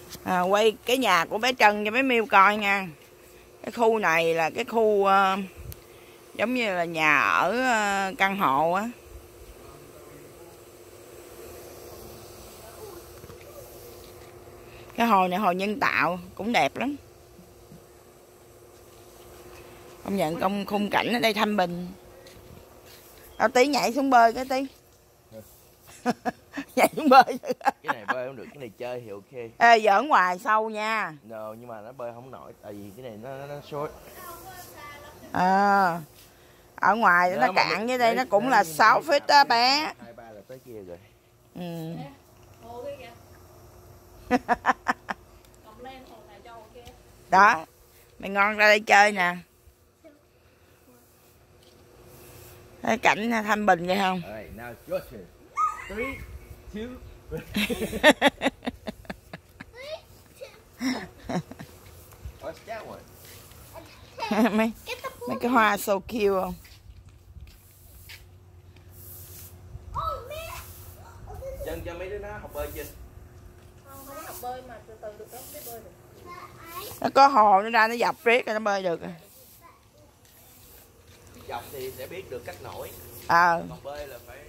Quay cái nhà của bé Trân cho bé Miu coi nha. Cái khu này là cái khu giống như là nhà ở căn hộ á. Cái hồ này hồ nhân tạo cũng đẹp lắm. Công nhận khung cảnh ở đây thanh bình. Tí nhảy xuống bơi cái Tí. Nhảy xuống bơi. Cái này bơi không được, cái này chơi thì ok. Ê, giỡn ngoài sâu nha. No, nhưng mà nó bơi không nổi tại vì cái này nó short. Ở ngoài nó cạn với đây nó cũng là 6 feet đó bé. 23 là tới kia rồi. Đó, mày ngon ra đây chơi nè. Thấy cảnh thanh bình vậy không? Alright, now it's your turn. 3, 2, What's that one? mấy cái hoa so cute không? Chân cho mấy đứa nó học bơi chưa? Không học bơi mà từ từ được đó, biết bơi được. Nó có hồ nó ra nó dọc riết rồi nó bơi được rồi. Dọc thì sẽ biết được cách nổi. Còn bơi là phải.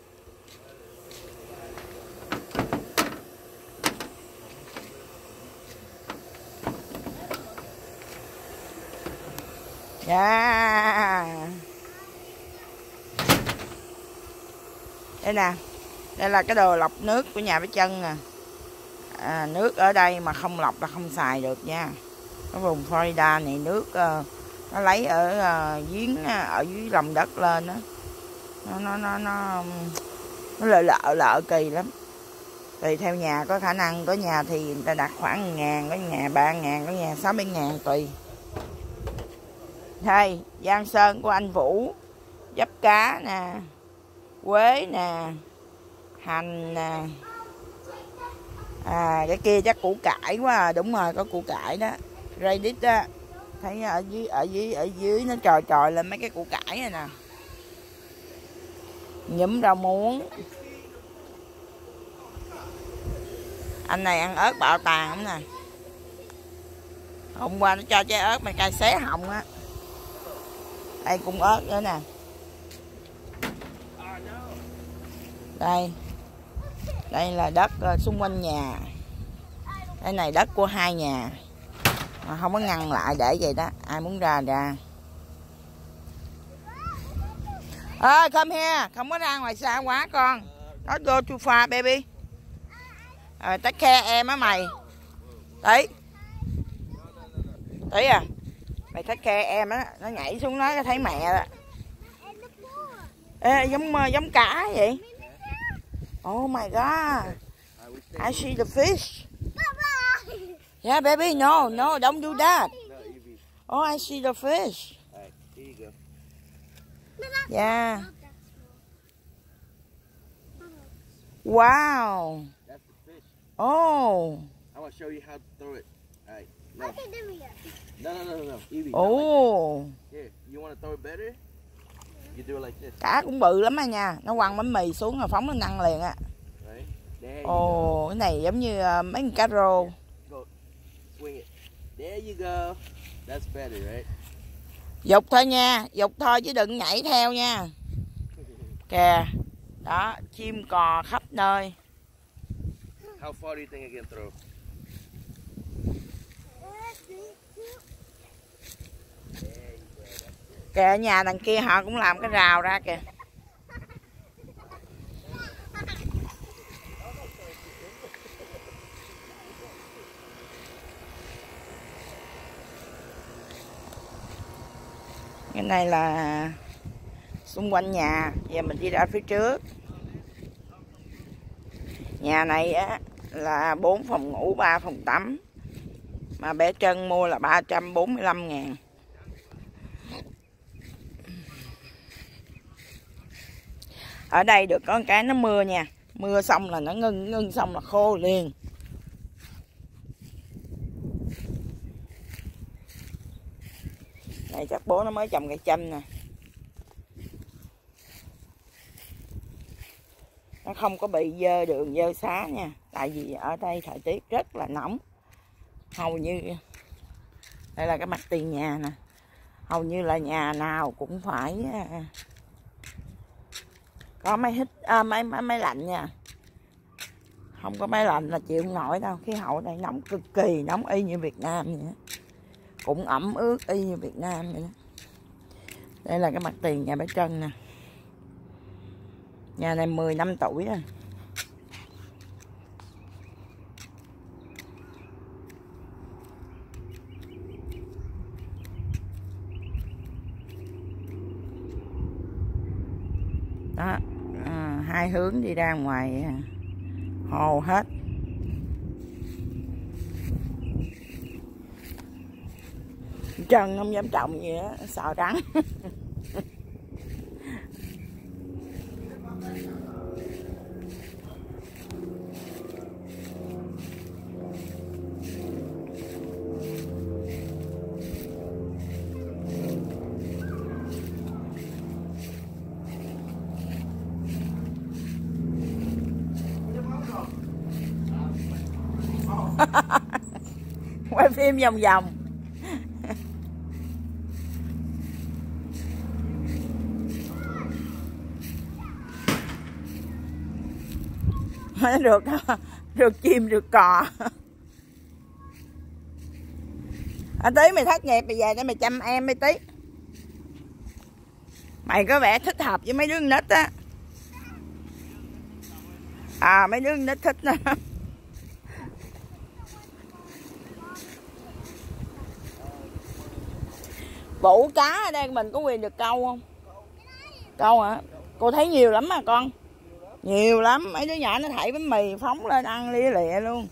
Đây nè, đây là cái đồ lọc nước của nhà bé Trân nè. Nước ở đây mà không lọc là không xài được nha. Cái vùng Florida này nước nó lấy ở giếng ở dưới lòng đất lên đó. Nó lợ kỳ lắm. Tùy theo nhà, có khả năng có nhà thì người ta đặt khoảng 1.000, có nhà 3.000, có nhà 6-7.000 tùy. Đây, giang sơn của anh Vũ, dấp cá nè, quế nè, hành nè. Cái kia chắc củ cải quá à. Đúng rồi, có củ cải đó, radish đó. Thấy ở dưới nó trồi lên mấy cái củ cải này nè. Nhúm rau muống. Anh này ăn ớt bạo tàn không nè. Hôm qua nó cho trái ớt mày cay xé họng á. Đây cũng ớt nữa nè. Đây là đất xung quanh nhà. Cái này đất của 2 nhà mà không có ngăn lại để vậy đó, ai muốn ra. Come here, không có ra ngoài xa quá con. Not go too far baby. Take care em á mày. Tí à, mày take care em á, nó nhảy xuống nó thấy mẹ đó. Ê, giống cá vậy. Oh my god, I see the fish. Yeah baby, no, don't do that. Oh, I see the fish. Yeah. Wow. That's the fish. Oh. I want to show you how to throw it. Alright. No. No. Evie. Oh. Here, you want to throw it better? You do it like this. Cá cũng bự lắm á nha. Nó quăng bánh mì xuống rồi phóng nó năng liền á. Ồ, cái này giống như mấy con cá rô. Go. Swing it. There you go. That's better, right? Dục thôi nha, dục thôi chứ đừng nhảy theo nha. Kìa. Đó, chim cò khắp nơi. How far do you think I can throw? Kìa, nhà đằng kia họ cũng làm cái rào ra kìa. Cái này là xung quanh nhà. Giờ mình đi ra phía trước. Nhà này á là 4 phòng ngủ 3 phòng tắm. Mà bé Trân mua là 345.000. Ở đây được có cái nó mưa nha. Mưa xong là nó ngưng xong là khô liền. Đây chắc bố nó mới trồng cây chanh nè. Nó không có bị dơ đường dơ xá nha. Tại vì ở đây thời tiết rất là nóng. Hầu như đây là cái mặt tiền nhà nè, hầu như là nhà nào cũng phải có máy hít máy lạnh nha. Không có máy lạnh là chịu không nổi đâu. Khí hậu đây nóng cực kỳ, nóng y như Việt Nam vậy đó. Cũng ẩm ướt y như Việt Nam vậy đó. Đây là cái mặt tiền nhà bé Trân nè. Nhà này 10 năm tuổi rồi. Đó, hai hướng đi ra ngoài hồ hết. Trần không dám trồng gì á, sợ rắn. Quay phim vòng vòng. Được chim được cò. Tí mày thất nghiệp mày về để mày chăm em mấy tí. Mày có vẻ thích hợp với mấy đứa nít á. Mấy đứa nít thích nữa. Vụ cá ở đây mình có quyền được câu không? Câu hả? Cô thấy nhiều lắm mà con. Nhiều lắm, mấy đứa nhỏ nó thảy bánh mì phóng lên ăn lia lịa luôn.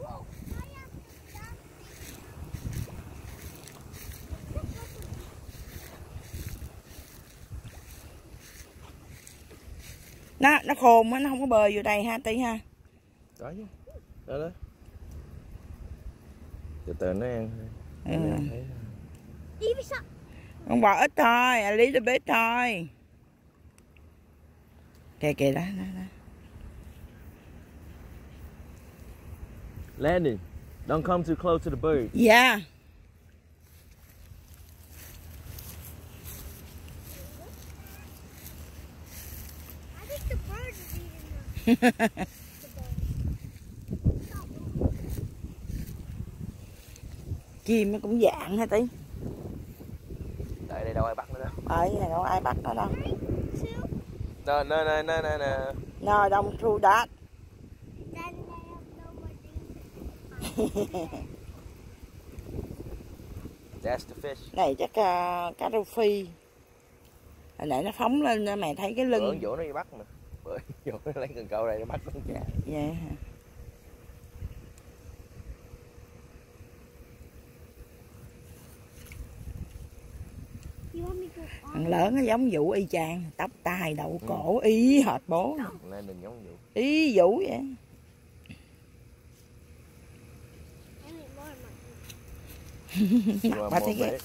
Nó khôn á, nó không có bơi vô đây ha Tí ha. Có chứ. Đó đó. Từ từ nó ăn. Con bò ít thôi, a little bit thôi. Kìa kìa đó. Landon, don't come too close to the bird. Yeah. I think the bird is eating them. Chim nó cũng dạng hả Tí? Tại đây đâu ai bắt nó đâu. Ở đây đâu ai bắt nó đâu. No. No, don't do that. Then they have nobody. That's the fish. Này chắc cá rô phi. Hồi nãy nó phóng lên mày thấy cái lưng. Bữa vỗ nó đi bắt mà. Bữa vỗ nó lấy cần câu đây nó bắt nó. Dạ hả? Thằng lớn nó giống Vũ y chang, tóc tai đậu cổ y hệt bố. Nên đừng giống Vũ. Y Vũ vậy. Mặt bà thấy ghét.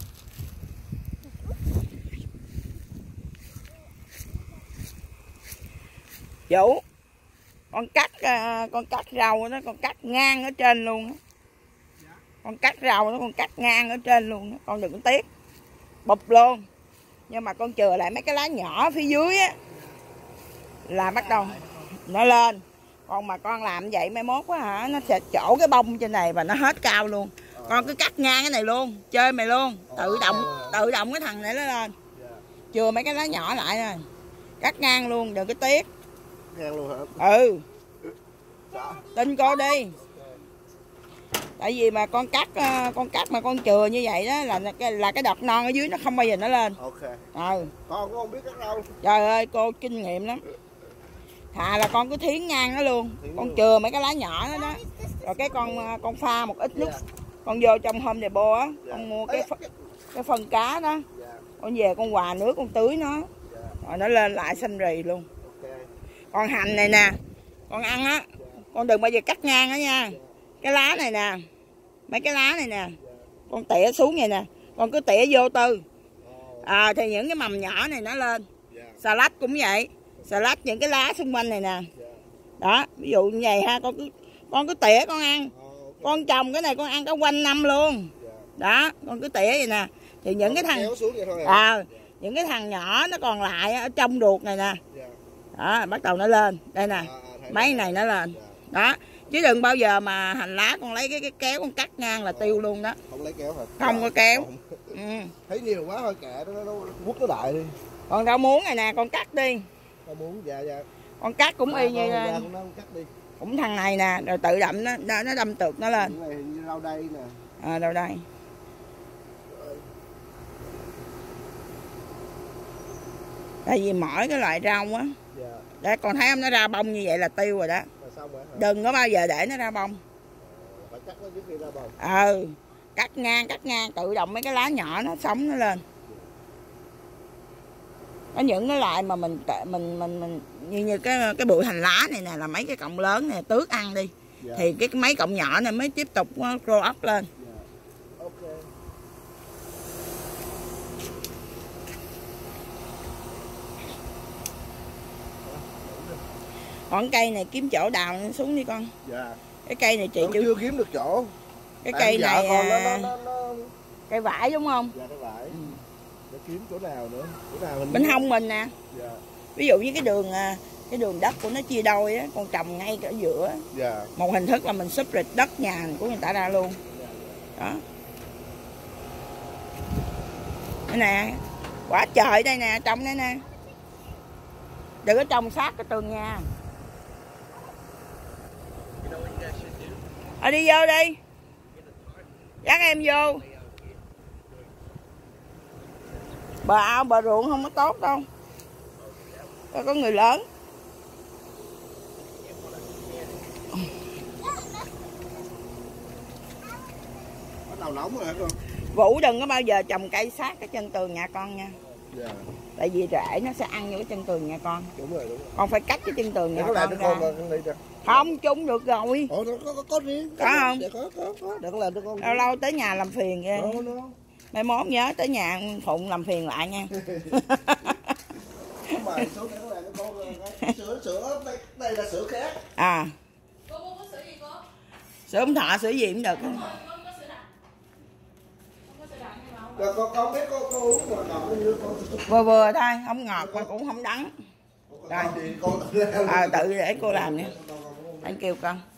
Vũ, con cắt rau đó, con cắt ngang ở trên luôn á. Con cắt rau đó, con cắt ngang ở trên luôn á, con đừng có tiếc. Bụp luôn. Nhưng mà con chừa lại mấy cái lá nhỏ phía dưới á là bắt đầu nó lên. Còn mà con làm vậy mai mốt á hả, nó sẽ chỗ cái bông trên này và nó hết cao luôn. Con cứ cắt ngang cái này luôn, chơi mày luôn, tự động cái thằng này nó lên. Chừa mấy cái lá nhỏ lại rồi. Cắt ngang luôn, đừng có tiếc. Ngang luôn hả? Ừ. Tin cô đi. Tại vì mà con cắt mà con chừa như vậy đó là cái đọt non ở dưới nó không bao giờ nó lên. Ok. Con cũng không biết cắt đâu. Trời ơi, cô kinh nghiệm lắm. Thà là con cứ thiến ngang nó luôn. Con chừa mấy cái lá nhỏ đó đó. Rồi cái con pha một ít nước. Con vô trong Home Depot á, con mua cái phân cá đó. Con về con hòa nước con tưới nó. Rồi nó lên lại xanh rì luôn. Còn hành này nè, con ăn á, con đừng bao giờ cắt ngang đó nha. Cái lá này nè, mấy cái lá này nè, con tỉa xuống vậy nè, con cứ tỉa vô tư. Thì những cái mầm nhỏ này nó lên. Xà lách cũng vậy, xà lách những cái lá xung quanh này nè. Đó, ví dụ như vậy ha, con cứ tỉa con ăn. Con trồng cái này con ăn cả quanh năm luôn. Đó, con cứ tỉa vậy nè. Thì những cái thằng những cái thằng nhỏ nó còn lại ở trong ruột này nè. Đó, bắt đầu nó lên. Đây nè. Mấy này nó lên. Đó. Chứ đừng bao giờ mà hành lá con lấy cái kéo con cắt ngang là tiêu luôn đó. Không lấy kéo hả? Không có kéo. Thấy nhiều quá thôi kệ nó quất nó đại đi. Con đâu muốn này nè, con cắt đi. Tao muốn dạ. Con cắt cũng y như con cắt đi. cũng thằng này nè, rồi tự đậm nó đâm tược nó lên. Cái này hình như rau đây nè. Đâu đây. Tại vì mỗi cái loại rau á. Để con thấy không, nó ra bông như vậy là tiêu rồi đó. Đừng có bao giờ để nó ra bông. Phải cắt nó trước khi ra bông. Cắt ngang tự động mấy cái lá nhỏ nó sống nó lên. Có những cái loại mà mình như cái bụi hành lá này nè là mấy cái cọng lớn này tước ăn đi. Thì cái mấy cọng nhỏ này mới tiếp tục grow up lên. Còn cây này kiếm chỗ đào xuống đi con. Dạ. Cái cây này chị chưa kiếm được chỗ. Cái cây này nó cây vải đúng không? Dạ cây vải. Để kiếm chỗ nào nữa? Chỗ nào mình bên hông mình nè. Dạ. Ví dụ như cái đường đất của nó chia đôi á, con trồng ngay ở giữa. Dạ. Một hình thức là mình xúp rịch đất nhà của người ta ra luôn. Đó. Đây nè, quả trời đây nè, trồng đây nè. Đừng có trồng sát cái tường nhà. Đi vô đi. Dắt em vô. Bờ ao bờ ruộng không có tốt đâu. Có người lớn. Bắt đầu nóng rồi hả con? Vũ đừng có bao giờ trồng cây sát cái chân tường nhà con nha. Dạ. Tại vì rễ nó sẽ ăn vô cái chân tường nhà con. Đúng rồi. Con phải cách cái chân tường nhà con ra. Con không chung được rồi. Ủa, có riêng. Có không? Dạ, có. Để con làm cho con. Lâu lâu tới nhà làm phiền ghê. Mai mốt nhớ tới nhà Phụng làm phiền lại nha. Mày số này là con sữa đây là sữa khác. Cô mua sữa gì cô? Sữa ông Thọ sữa gì cũng được. Rồi con biết con uống rồi ngọt như con vừa thôi, không ngọt mà cũng không đắng. Rồi. Tự để cô làm nha. Anh kêu con.